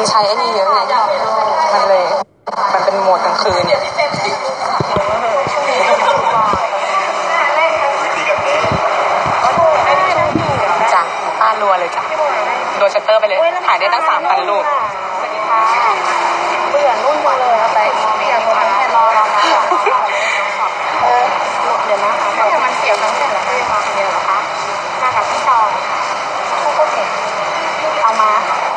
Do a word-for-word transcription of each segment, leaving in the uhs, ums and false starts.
มันใช้ไอ้นี่เยอะไงมันเลยมันเป็นโหมดกลางคืนจ้ะป้ารัวเลยจ้ะโดนชัตเตอร์ไปเลยถ่ายได้ตั้งสามพันรูปเบื่อนุ่นจังเลยไปเสียงมันแค่รอรอมาเออเดี๋ยวนะคะเดี๋ยวมันเสียวทั้งแผ่นแล้วไม่มาคนเดียวหรอคะมากับพี่ชอนผู้ก็เห็นเอามา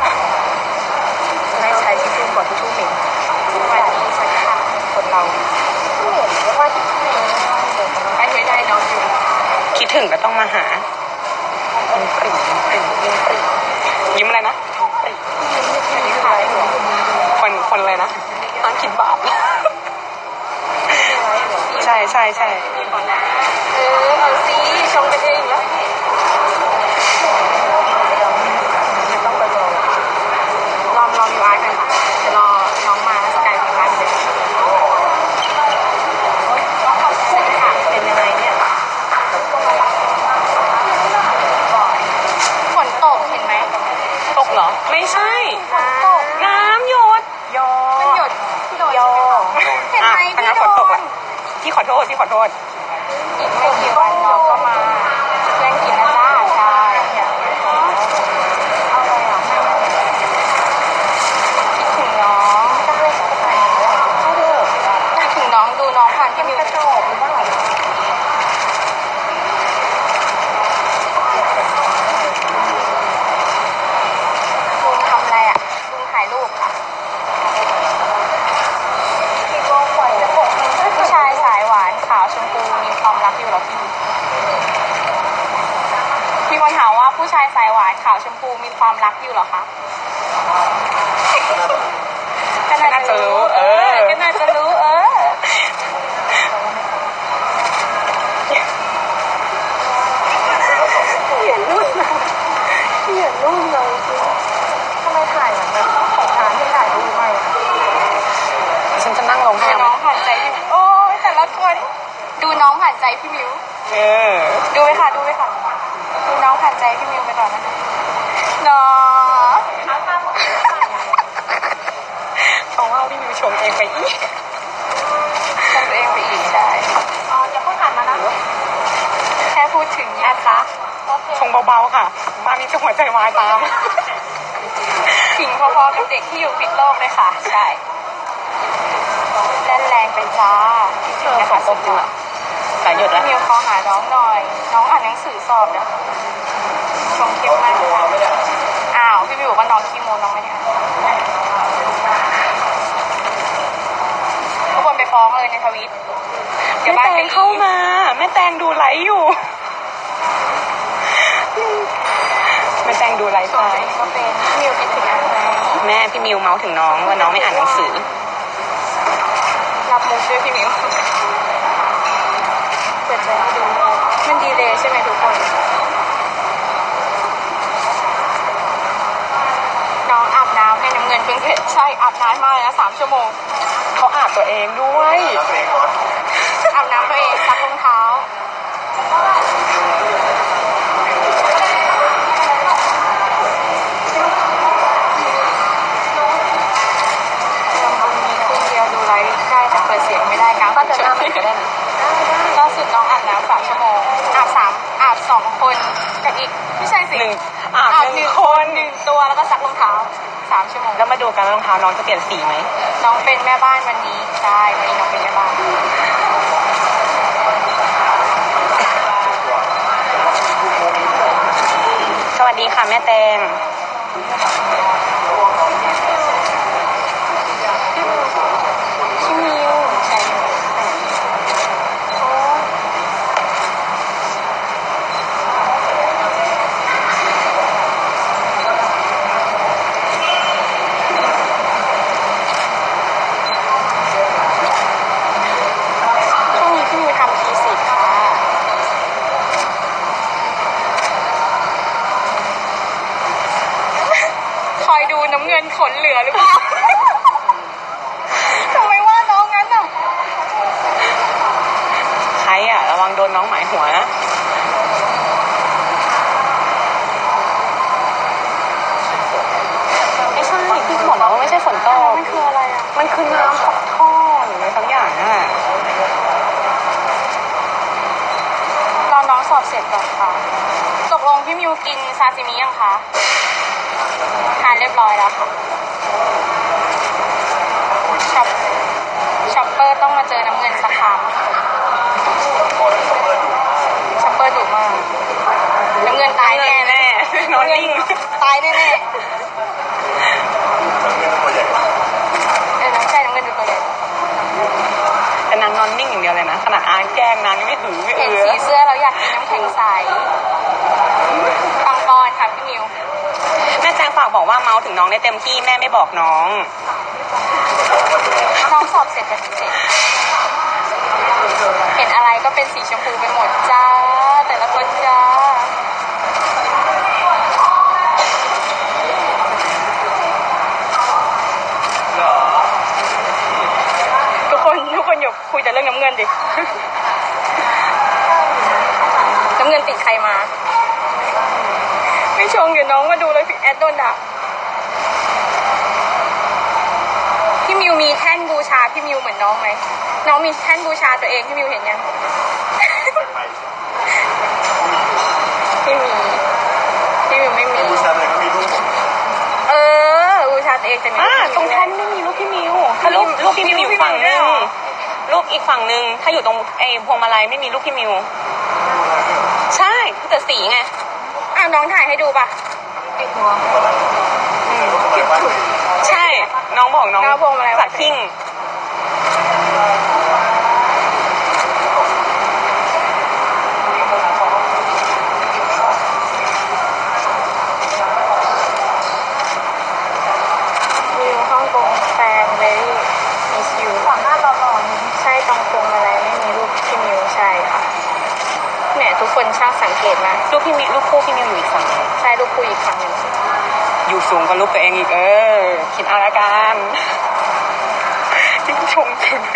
ไม่ใช้ทิชชู่ก่อนทิชชู่เหม็นไม่ใช้ค่ะคนเราเหม็นแล้วว่าทิชชู่เหม็นไปไม่ได้น้องอยู่คิดถึงก็ต้องมาหายิ้มปริ่มยิ้มปริ่มยิ้มปริ่มยิ้มอะไรนะคนคนอะไรนะนั่งคิดบาปใช่ใช่ใช่เออเอาซีชงกันเองแล้วลองลองอยู่ไอกันค่ะจะรอน้องมาสกายพิมพ์มาเลยสวัสดีค่ะเป็นยังไงเนี่ยฝนตกเห็นไหมตกเหรอไม่ใช่ฝนตกน้ำหยดยอมันหยดพี่โดนเห็นไหมพี่โดนพี่ขอโทษพี่ขอโทษอีกไม่กี่วันน้องก็มาแย่งกินนะจ้าใช่เอาอะไรอ่ะคิดถึงน้องตั้งเลยสักหน่อยไม่เด้อคิดถึงน้องดูน้องผ่านที่มีกระจกหรือว่าอะไรลุงทำอะไรอ่ะลุงถ่ายรูปค่ะผู้ชายสายหวานขาวชมพูมีความรักอยู่หรอพี่มีคนถามว่าผู้ชายสายหวานขาวชมพูมีความรักอยู่หรอคะก็น่าจะรู้เออก็น่าจะรู้เออเห็นรุ่นนะเห็นรุ่นเลยสิทำไมถ่ายแบบนั้นของทานที่ถ่ายรูปใหม่ฉันจะนั่งลงให้น้องผ่านใจพี่โอ้ยแต่ละคนดูน้องผ่านใจพี่มิวเออดูไปค่ะดูไปค่ะดูน้องผ่านใจพี่มิวไปก่อนนะคะน้องเขาว่าพี่มิวชมเองไปอีกชมตัวเองไปอีกใช่อ๋ออย่าเพิ่งผ่านมานะแค่พูดถึงเนี่ยค่ะชงเบาๆค่ะมามีจะหัวใจวายตามขิงพอๆกับเด็กที่อยู่พิษโลกเลยค่ะใช่แล่นแรงไปจ้าเธอฝนตกอยู่หลายหยดแล้วมิวขอหาน้องหน่อยน้องอ่านหนังสือสอบเนี่ยชมเข้มมากอ้าวพี่มิวบอกว่าน้องขี้โมน้องไม่ได้ทุกคนไปฟ้องเลยในทวิตแม่แตงเข้ามาแม่แตงดูไลฟ์อยู่แม่แตงดูไลฟ์ไปก็เป็นพี่มิวคิดถึงอะไรแม่พี่มิวเมาส์ถึงน้องว่าน้องไม่อ่านหนังสือรับมุกด้วยพี่มิวเปิดใจให้ดูมันดีเลยใช่ไหมทุกคนน้องอาบน้ำให้น้ำเงินเพิ่งเสร็จใช่อาบน้ำมาเลยนะสามชั่วโมงเขาอาบตัวเองด้วยอาบน้ำตัวเองซักรองเท้าเปิดเสียงไม่ได้กลางก็จะนั่งก็ได้นะล่าสุดน้องอาบน้ำสามชั่วโมงอาบสามอาบสองคนกับอีกไม่ใช่สิหนึ่งอาบหนึ่งคนหนึ่งตัวแล้วก็ซักรองเท้าสามชั่วโมงแล้วมาดูกันรองเท้าน้องจะเปลี่ยนสีไหมน้องเป็นแม่บ้านวันนี้ใช่วันนี้น้องเป็นแม่บ้านสวัสดีค่ะแม่แตงน้ำเงินขนเหลือหรือเปล่าทำไมว่าน้องงั้นอ่ะใครอ่ะระวังโดนน้องหมายหัวนะไม่ใช่พี่บอกเสร็จก่อนค่ะตกลงพี่มิวกินซาซิมิยังคะทานเรียบร้อยแล้วค่ะช็อปช็อปเปอร์ต้องมาเจอน้ำเงินสักครั้งช็อปเปอร์ดุมากน้ำเงินตายแน่แน่น้องนิ่งตายแน่แน่เออน้องใช่น้ำเงินดูตัวใหญ่แต่นางนอนนิ่งอย่างเดียวเลยนะขนาดอาแกล้งนางยังไม่หือไม่เอเห็นอสีเสื้อเราอยากกินน้ำแข็งใสปังปอนค่ะพี่มิวแม่แจงฝากบอกว่าเมาส์ถึงน้องได้เต็มที่แม่ไม่บอกน้องน้องสอบเสร็จไปเสร็จเห็นอะไรก็เป็นสีชมพูไปหมดจ้าแต่ละคนจ้าทุกคนทุกคนอย่าคุยแต่เรื่องน้ำเงินดิ น้ำเงินติดใครมาไม่ชงเดี๋ยวน้องมาดูเลยพี่แอดโดนด่าพี่มิวมีแท่นบูชาพี่มิวเหมือนน้องไหมน้องมีแท่นบูชาตัวเองพี่มิวเห็นยัง พี่มีพี่มิวไม่มีบูชาตัวเองก็มีรูปเออบูชาตัวเองแต่ไม่อ่าตรงแท่นไม่มีรูปพี่มิวถ้ารูปรูปพี่มิวอยู่ฝั่งนึงรูปอีกฝั่งนึงถ้าอยู่ตรงไอ้พวงมาลัยไม่มีรูปพี่มิวใช่แต่สีไงอ้าวน้องถ่ายให้ดูป่ะติดหัวใช่น้องบอกน้องสัตว์พิ้งมิวฮ่องกงแฟนเวรี่มิสยูฝั่งหน้าหล่อๆใช่ตรงพวงมาลัยไม่มีรูปพี่มิวใช่ค่ะแหมทุกคนช่างสังเกตมารูปพี่มิวรูปคู่พี่มิวอยู่อีกฝั่งใช่รูปคู่อีกฝั่งหนึ่งอยู่สูงกว่ารูปตัวเองอีกเออคิดเอาละกันยิ่งชมถึง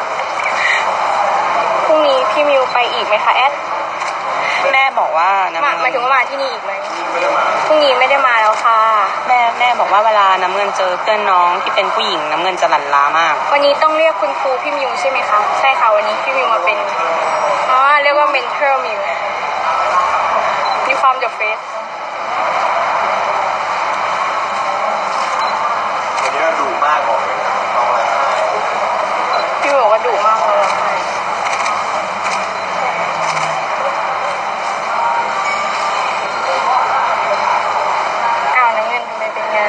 พรุ่งนี้พี่มิวไปอีกไหมคะแอดแม่บอกว่าน้ำเงินหมายถึงว่ามาที่นี่อีกไหมพรุ่งนี้ไม่ได้มาแล้วค่ะแม่แม่บอกว่าเวลาน้ำเงินเจอเพื่อนน้องที่เป็นผู้หญิงน้ำเงินจะหลั่นล้ามากวันนี้ต้องเรียกคุณครูพี่มิวใช่ไหมคะใช่ค่ะวันนี้พี่มิวมาเป็นอ๋อเรียกว่าเมนเทอร์มิวมีความเดอะเฟสวันนี้ดุมากบอกเลยน้องอะไรพี่บอกว่าดุมากเลยอ้าวน้ำเงินทำไมเป็นงาน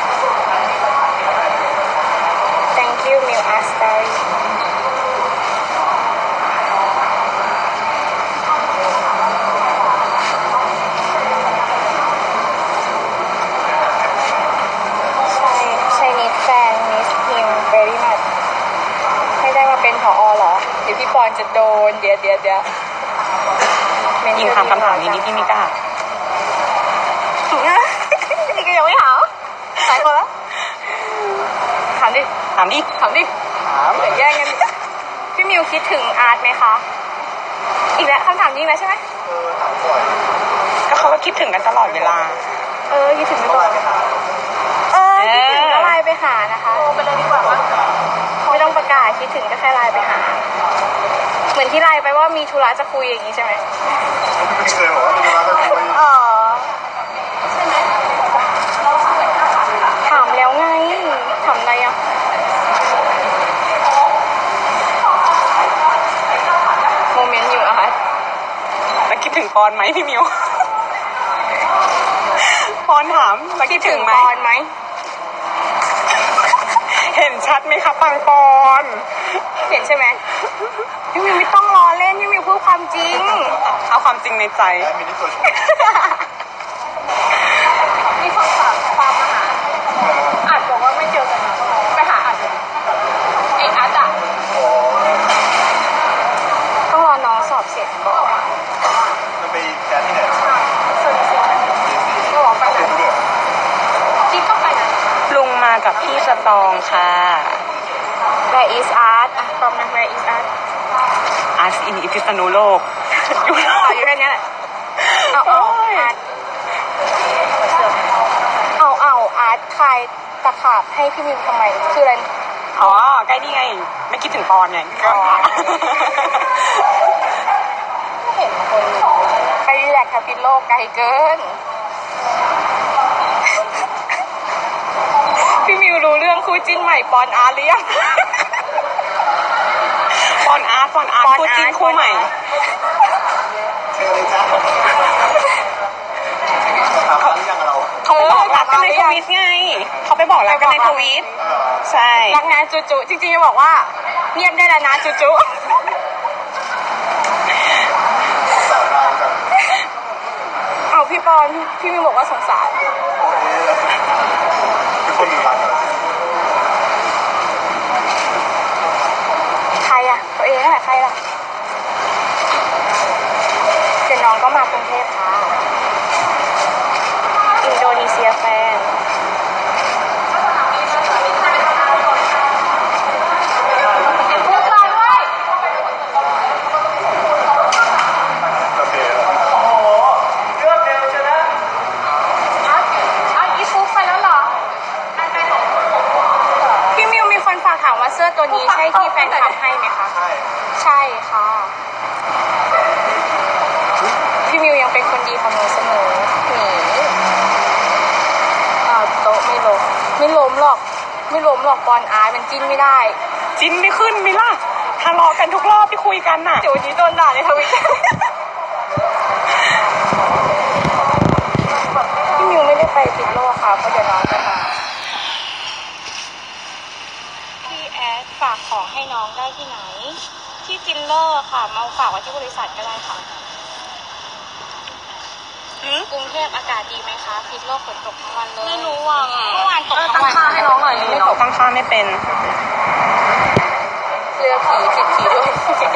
thank you Miu Art Story Chinese fan miss him very much ไม่ได้มาเป็นผอเหรอเดี๋ยวพี่ปอนจะโดนเดี๋ยวเดี๋ยวเดี๋ยวยิงถามคำถามนี้นี่พี่มิก้านี่ก็ยังไม่ถามหลายคนแล้วถามดิถามดิถามดิถามเดี๋ยวแย่งกันพี่มิวคิดถึงอาร์ตไหมคะอีกแล้วคำถามนี้แล้วใช่ไหมเออถามบ่อยก็เขาก็คิดถึงกันตลอดเวลาเออคิดถึงไม่ตลอดเออคิดถึงก็ไลน์ไปหานะคะโทรไปเลยดีกว่าว่าไม่ต้องประกาศคิดถึงก็แค่ไลน์ไปหาเหมือนที่ไลน์ไปว่ามีธุระจะคุยอย่างนี้ใช่ไหมไม่เคยบอกว่ามีธุระจะคุยอ๋อใช่ไหมถามแล้วไงถามอะไรอ่ะโมเมนต์อยู่อาร์ตแล้วคิดถึงปอนไหมพี่มิวปอนถามแล้วคิดถึงไหมปอนไหมเห็นชัดไหมคะปังปอนเห็นใช่ไหมพี่มิวไม่ต้องรอเล่นพี่มิวพูดความจริงเอาความจริงในใจมีนิดตัวชมมีคนฝากความมาหาอาจบอกว่าไม่เจอกันนะไปหาอาจไออาร์ตอะต้องรอน้องสอบเสร็จก่อนจะไปแก้ที่ไหนก็บอกไปไหนจิ๊บต้องไปไหนลุงมากับพี่สตองค่ะ Where is art อ่ะตอบนะ Where is art art in พิษณุโลกอยู่อยู่แค่นี้แหละเอาเอาอาร์ตเอาเอาอาร์ตคลายตะขาบให้พี่มิวทำไมคืออะไรอ๋อใกล้นี่ไงไม่คิดถึงปอนไงก็เห็นคนค่ะพิษโลกไกลเกิน พี่มิวรู้เรื่องคู่จิ้นใหม่ปอนอาร์หรือยังปอนอาร์ตปอนอาร์ตปอนคู่จิ้นอาร์ตคู่ใหม่เชิญเลยจ้าถามเขาหรือยังเราเขาไปบอกรักกันในทวิตไง เขาไปบอกรักกันในทวิต ใช่รักนะจุจุจริงๆจะบอกว่าเงียบได้แล้วนะจุจุสาวดาวจังเอาพี่ปอนพี่มิวบอกว่าสงสารโอ้ยเป็นคนดูรักกันใครอ่ะตัวเองนั่นแหละใครล่ะเดี๋ยวน้องก็มากรุงเทพค่ะอินโดนีเซียแฟนโอเคเอาอีฟุกไปแล้วเหรอพี่มิวมีคนฝากถามว่าเสื้อตัวนี้ใช่ที่แฟนคลับให้ไหมคะใช่ใช่ค่ะ พี่มิวยังเป็นคนดีของหนูเสมอหนีเอาโต๊ะไม่ล้มไม่ล้มหรอก ไม่ล้มหรอกบอลอาร์ตมันจิ้นไม่ได้จิ้นไม่ขึ้นมิล่ะทะเลาะกันทุกรอบที่คุยกันน่ะเดี๋ยววันนี้โดนด่าในทวิต พี่มิวไม่ได้ไปติดโลกค่ะเพราะเดี๋ยวน้องจะมาพี่แอดฝากของให้น้องได้ที่ไหน ที่จินเลอร์ค่ะ มาฝากไว้ที่บริษัทก็ได้ค่ะ กรุงเทพอากาศดีไหมคะพิษโลกฝนตกทั้งวันเลยไม่รู้ว่ะเมื่อวานตกทั้ตั้งงวันค่าให้น้องหน่อยไม่ตกตั้งค่าไม่เป็นเรือผีผิดผีด้วย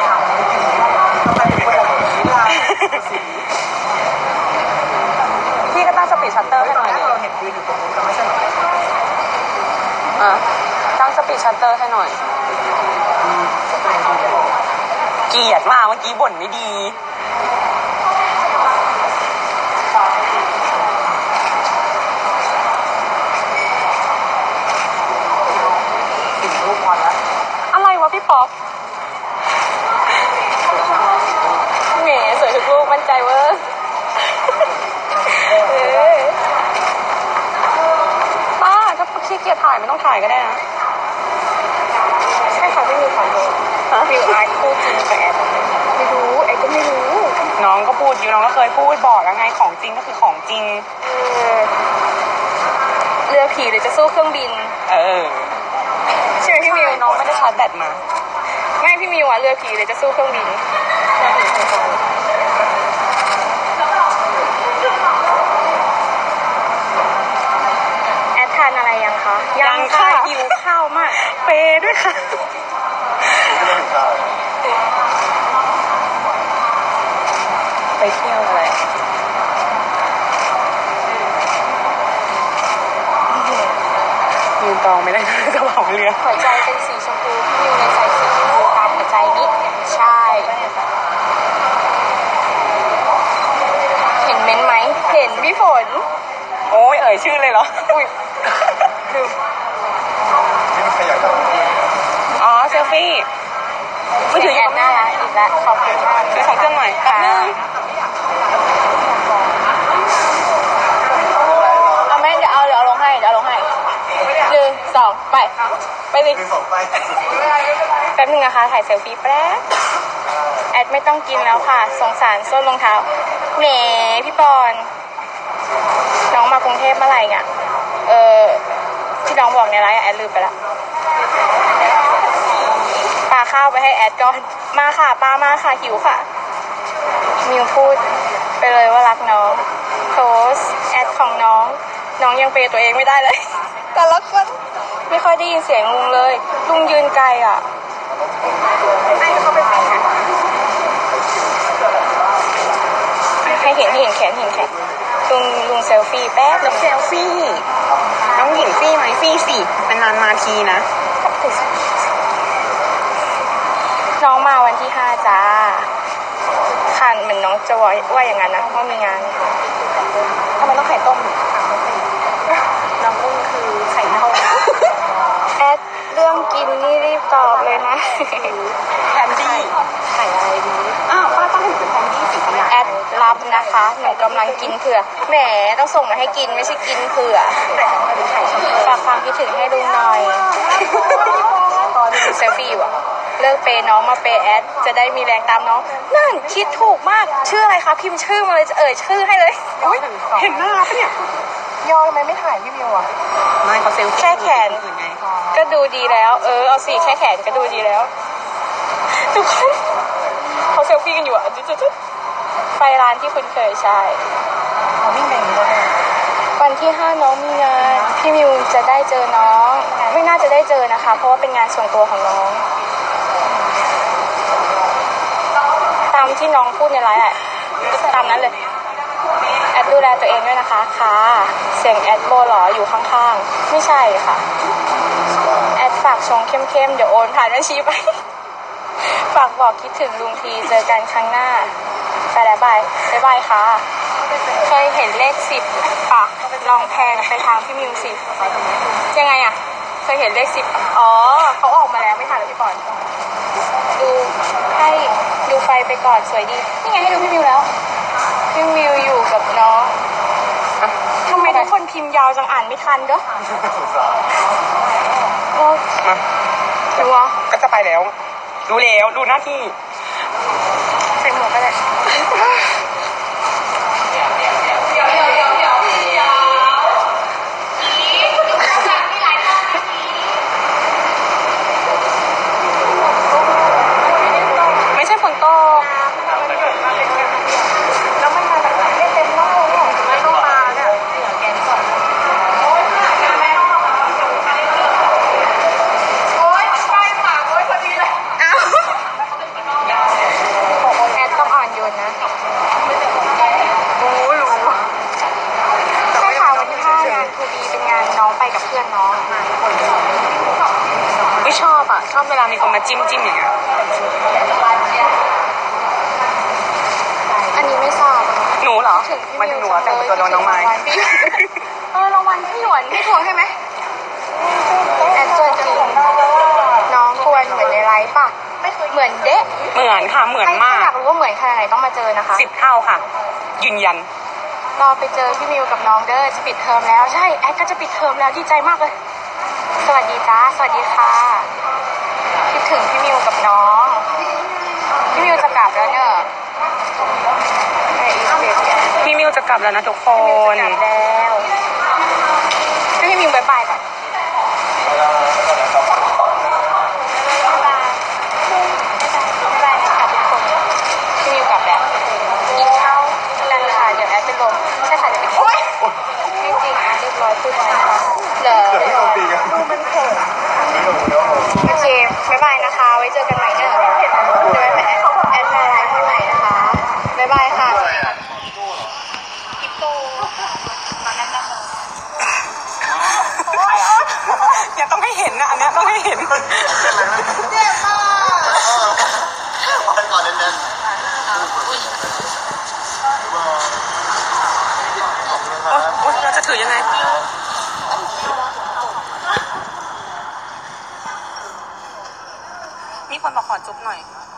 พี่ก็ตั้งสปีดชัตเตอร์ให้หน่อยดิเราเห็นยืนอยู่ตรงนู้นแต่ไม่ใช่หรออ่ะตั้งสปีดชัตเตอร์ให้หน่อย เกลียดมากเมื่อกี้บ่นไม่ดีสิ่งรูปวันแล้วอะไรวะพี่ป๊อปแหมสวยทุกลูกมั่นใจเวอร์เออป้าถ้าขี้เกียจถ่ายไม่ต้องถ่ายก็ได้นะใช่ค่ะพี่มิวขอดูมิวอาร์ตคู่จริงกับแอดไม่รู้แอดก็ไม่รู้น้องก็พูดอยู่น้องก็เคยพูดบอกแล้วไงของจริงก็คือของจริงเออเรือผีหรือจะสู้เครื่องบินเออใช่ไหมพี่มิวน้องไม่ได้ชาร์จแบตมาไม่พี่มิวอะเรือผีหรือจะสู้เครื่องบินแอดทานอะไรยังคะยังค่ะหิวข้าวมากเปย์ด้วยค่ะไม่ได้ถึงข้าวไปเที่ยวอะไรยืนตองไม่ได้กระเป๋าเรือหัวใจเป็นสีชมพูพี่มิวเลยใส่สีชมพูตามหัวใจนี้ใช่ เห็นเม้นท์ไหม เห็นพี่ฝนโอ้ยเอ่ยชื่อเลยเหรออุ้ยลืมนี่มันขยายกันอ๋อเซลฟี่มือถืออยู่แอกับดแม่น่ารักอีกแล้วขอบคุณมากซื้อของเครื่องหน่อยแป๊บนึงเอาแม่เดี๋ยวเอาเดี๋ยวเอาลงให้เดี๋ยวเอาลงให้หนึ่งสองไปไปเลยคือสองไปแป๊บนึงนะคะถ่ายเซลฟี่แป๊บแอดไม่ต้องกินแล้วค่ะ สงสารส้นรองเท้าแหมพี่ปอนน้องมากรุงเทพเมื่อไหร่อ่ะเออที่น้องบอกในไลน์อะแอดลืมไปละปาข้าวไปให้แอดก่อนมาค่ะปามาค่ะหิวค่ะมิวพูดไปเลยว่ารักน้องโพสแอดของน้องน้องยังเปย์ตัวเองไม่ได้เลยแต่ละคนไม่ค่อยได้ยินเสียงลุงเลยลุงยืนไกลอ่ะให้เห็นให้เห็นแขนเห็นแขนลุงลุงเซลฟี่แป๊บแล้วเซลฟี่ น้องหญิงฟี่ไหมฟี่สินานๆมาทีนะน้องมาวันที่ห้าจ้าคันเหมือนน้องจะว่าว่าอย่างนั้นนะว่ามีงานทำไมต้องไข่ต้มน้ำนุ่งคือไข่เน่าแอดเรื่องกินนี่รีบตอบเลยนะแพนดี้ไข่อะไรดีอ้าวป้าตั้งให้หนูเป็นแพนดี้สีขยะแอดไลรับนะคะ หนูกำลังกินเผื่อแหมต้องส่งมาให้กินไม่ใช่กินเผื่อฝากความคิดถึงให้ลุงหน่อยตอนดูเซลฟี่อยู่อะเลิกเปย์น้องมาเปย์แอดจะได้มีแรงตามน้องนั่นคิดถูกมากชื่ออะไรคะพิมพ์ชื่อมาเลยจะเอ่ยชื่อให้เลยเห็นหน้าปะเนี่ยยอทำไมไม่ถ่ายพี่มิวอ่ะไม่เขาเซลฟี่แค่แขนอื่นไงก็ดูดีแล้ว เออเอาสิแค่แขนก็ดูดีแล้วทุกคนเขาเซลฟี่กันอยู่อ่ะจุดๆไปร้านที่คุณเคยใช่วิ่งไปเลยวันที่ห้าน้องมีงานพี่มิวจะได้เจอน้อง ไม่น่าจะได้เจอนะคะ เพราะว่าเป็นงานส่วนตัวของน้อง ตามที่น้องพูดในไลน์อะตามนั้นเลยแอดดูแลตัวเองด้วยนะคะค่ะเสียงแอดโบหรออยู่ข้างๆไม่ใช่ค่ะแอดฝากชงเข้มๆเดี๋ยวโอนผ่านบัญชีไป ฝากบอกคิดถึงลุงทีเจอกันครั้งหน้าไปแล้วบายบ๊ายบายค่ะเคยเห็นเลขสิบปะลองแพนไปทางพี่มิวสิยังไงอะเคยเห็นเลขสิบอ๋อเขาออกมาแล้วไม่ทันแล้วพี่ปอนดูให้ดูไฟไปก่อนสวยดีนี่ไงให้ดูพี่มิวแล้วพี่มิวอยู่กับน้องทำไมทุกคนพิมพ์ยาวจังอ่านไม่ทันเด้อโอ้มาดูวะก็จะไปแล้ว ดูแล้วดูหน้าที่ใส่หมวกก็ได้ไม่ใช่ฝนตกแล้วมันมาแบบไม่เต็มหม้อเลยไม่ต้องมาเนี่ยแกนสดโอ๊ยใช่ปากโอ๊ยพอดีเลยอ้าวแอดต้องอ่อนโยนนะรู้รู้ใช่ค่ะวันที่ห้างานทูบีเป็นงานน้องไปกับเพื่อนน้องไม่ชอบอ่ะ ชอบเวลามีคนมาจิ้มจิ้มอย่างเงี้ยอันนี้ไม่ทราบหนูเหรอถึงพี่มันมิถึวงหนูอะแต่งเป็นตัวน้องไม้เออรางวัลพี่หยวนไม่ทวงใช่ไหมแอดตัวจริงน้องกวนเหมือนในไลฟ์ป่ะเหมือนเด๊ะเหมือนค่ะเหมือนมาถ้าก อยากรู้ว่าเหมือนขนาดไหนต้องมาเจอนะคะสิบเท่าค่ะ ยืนยันรอไปเจอพี่มิวกับน้องเด้อจะปิดเทอมแล้วใช่แอดก็จะปิดเทอมแล้วดีใจมากเลย สวัสดีจ้าสวัสดีค่ะคิดถึงพี่มิวกับน้องพี่มิวจะกลับแล้วเนอะในอีกเด็กเนี่ยพี่มิวจะกลับแล้วนะทุกคนกลับแล้วให้พี่มิวบายบายก่อนบ๊ายบายบ๊ายบายนะคะทุกคนพี่มิวกลับแล้วกินข้าวกันค่ะเดี๋ยวแอดเป็นลมใช่ค่ะเดี๋ยวเป็นโอ๊ยไม่จริงอ่ะเรียบร้อยพูดไว้นะคะเหรอเดี๋ยวพี่โดนตีกันดูมันเขินไม่รู้แล้วโอเคบ๊ายบายนะคะไว้เจอกันใหม่เนอะเดี๋ยวแอดแอดมาไลฟ์ให้ใหม่นะคะบ๊ายบายค่ะกิ๊บโตตอนนั้นนะอย่าต้องให้เห็นนะอันเนี้ยต้องให้เห็นเจ็บมากเอาไปก่อนเน้นโอ๊ยโอ๊ยเราจะถือยังไง มีคนบอกขอจุ๊บหน่อย